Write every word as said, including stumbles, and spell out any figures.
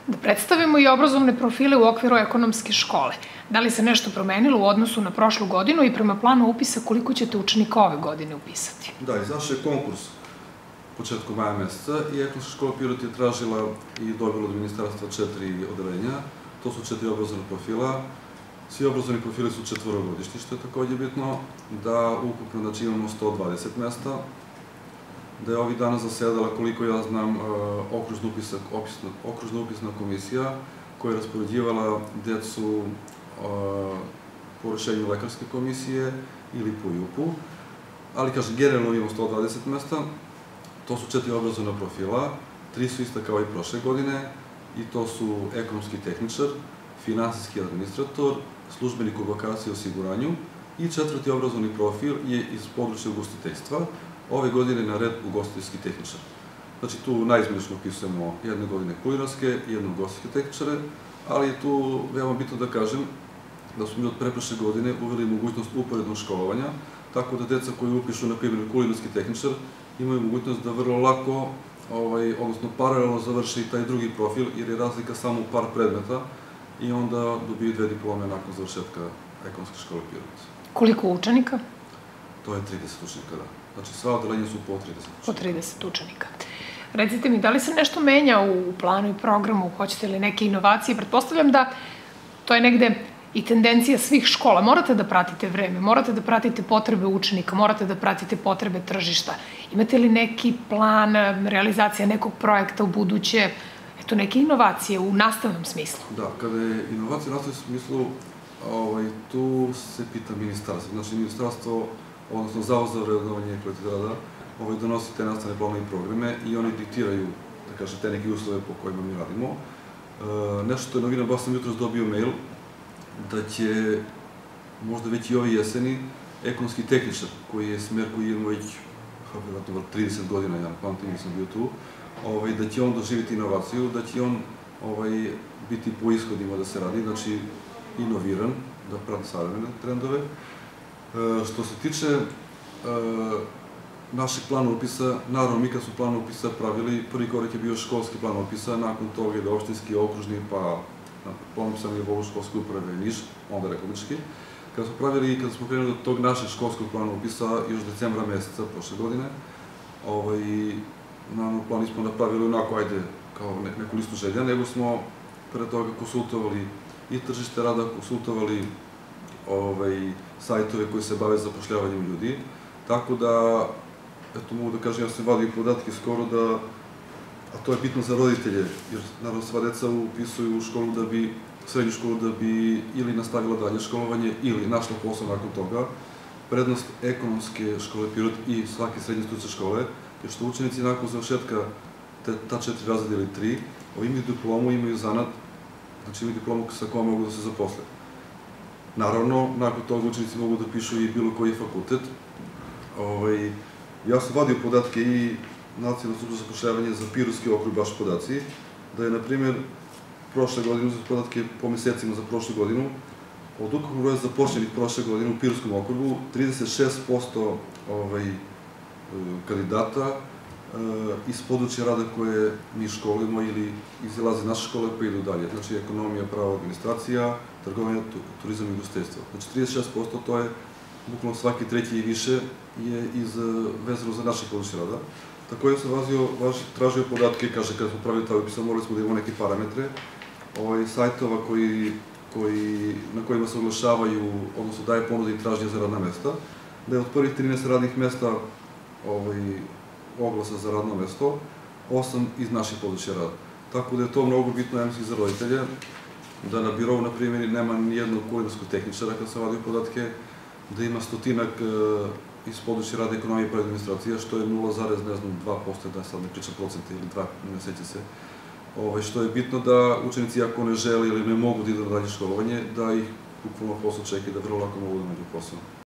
Da predstavimo i obrazovne profile u okviru ekonomske škole. Da li se nešto promenilo u odnosu na prošlu godinu i prema planu upisa koliko ćete učenika ove godine upisati? Da, izašao je konkurs početkom maja meseca i ekonomska škola Pirot je tražila i dobila od ministarstva četiri odeljenja. To su četiri obrazovne profila. Svi obrazovni profili su četvorogodišnji, što je takođe bitno, da ukupno znači, imamo sto dvadeset mesta, da je ovih dana zasedala, koliko ja znam, okružna upisna komisija koja je raspoređivala decu po rešenju lekarske komisije ili po I U P-u, ali kažem, generalno imamo sto dvadeset mesta, to su četiri obrazovna profila, tri su ista kao i prošle godine i to su ekonomski tehničar, finansijski administrator, službenik u vakaciji i osiguranju i četvrti obrazovni profil je iz područja ugostiteljstva. Ove godine na red ugostiteljski tehničar. Znači tu najizmenično upisujemo jedne godine kulinarske, jedne ugostiteljske tehničare, ali je tu veoma bitno da kažem da smo mi od preprošle godine uveli mogućnost uporednog školovanja, tako da deca koji upišu, na primjer, kulinarski tehničar, imaju mogućnost da vrlo lako, odnosno paralelno završi taj drugi profil, jer je razlika samo u par predmeta i onda dobiju dve diplome nakon završetka ekonomske škole Pirot. Koliko učenika? To je trideset učenika, da. Znači, sva odeljenja su po trideset učenika. Po trideset učenika. Recite mi, da li se nešto menja u planu i programu? Hoćete li neke inovacije? Pretpostavljam da to je negde i tendencija svih škola. Morate da pratite vreme, morate da pratite potrebe učenika, morate da pratite potrebe tržišta. Imate li neki plan, realizacija nekog projekta u buduće, eto, neke inovacije u nastavnom smislu? Da, kada je inovacija u nastavnom smislu, tu se pita ministarstvo. Znači, ministarstvo, odnosno Zavod za vrednovanje i kvalitet rada, donosi te nastavne planove i programe i oni diktiraju, da kažem, te neke uslove po kojima mi radimo. Nešto što je novina, baš sam jutros dobio mail, da će možda već i ove jeseni ekonomski tehničar, koji je smer koji imamo već trideset godina, ja pamtim, nisam bio tu, da će on doživjeti inovaciju, da će on biti po ishodima da se radi, znači inoviran, da prati savremene trendove. Što se tiče našeg plana upisa, naravno mi kad smo plan upisa pravili, prvi korak je bio školski plan upisa, nakon toga je da opštinski, okružni, pa plan upisa na nivou školske uprave Niš, onda republički. Kada smo pravili i kada smo krenuli od tog našeg školskog plana upisa još decembra meseca prošle godine, naravno plan nismo napravili onako, ajde, kao neku listu želja, nego smo pre toga konsultovali i tržište rada, konsultovali sajtove koji se bave zapošljavanjem ljudi. Tako da, eto mogu da kažem, ja sam vadio podatke skoro da, a to je bitno za roditelje, jer naravno sva deca upisuju u školu da bi, srednju školu da bi ili nastavila dalje školovanje ili našla posao nakon toga. Prednost ekonomske škole Pirot i svake srednje stručne škole je što učenici nakon završetka ta četiri razreda ili tri, imaju diplomu, imaju zanat, znači imaju diplomu sa kojom mogu da se zaposle. Naravno, nakon toga učenici mogu da pišu i bilo koji fakultet. Ja sam vadio podatke i Nacionalna služba za zapošljavanje za Pirotski okrug, baš podaci, da je, na primjer, prošle godine, uzeti podatke po mesecima za prošlu godinu, od ukupnog broja zapošljenih prošle godine u Pirotskom okrugu, trideset šest posto kandidata iz područja rada koje mi školujemo ili izlaze naše škole pa idu dalje. Znači, ekonomija, pravo, administracija, trgovina, turizam i ugostiteljstvo. Znači, trideset šest posto to je, bukvalno svaki treći i više, je vezano za naše područje rada. Također sam tražio podatke, kaže, kada smo pravili taj upis, morali smo da imamo neke parametre sajtova na kojima se oglašavaju, odnosno daje ponude i tražnje za radna mesta, da je od prvih trinaest radnih mesta oglasa za radno mesto, osam iz naših područja rada. Tako da je to mnogo bitno, ja mislim, za roditelje, da na birovu, na primjer, nema nijednog kulinarskog tehničara, kada sam vadio podatke, da ima stotinak iz područja rada, ekonomije i administracija, što je nula zarez dva posto, da sad ne pričam procente ili dva, ne seća se. Što je bitno da učenici, ako ne žele ili ne mogu da idu na dalje školovanje, da ih bukvalno posao čeka i da vrlo lako mogu da nađu posao.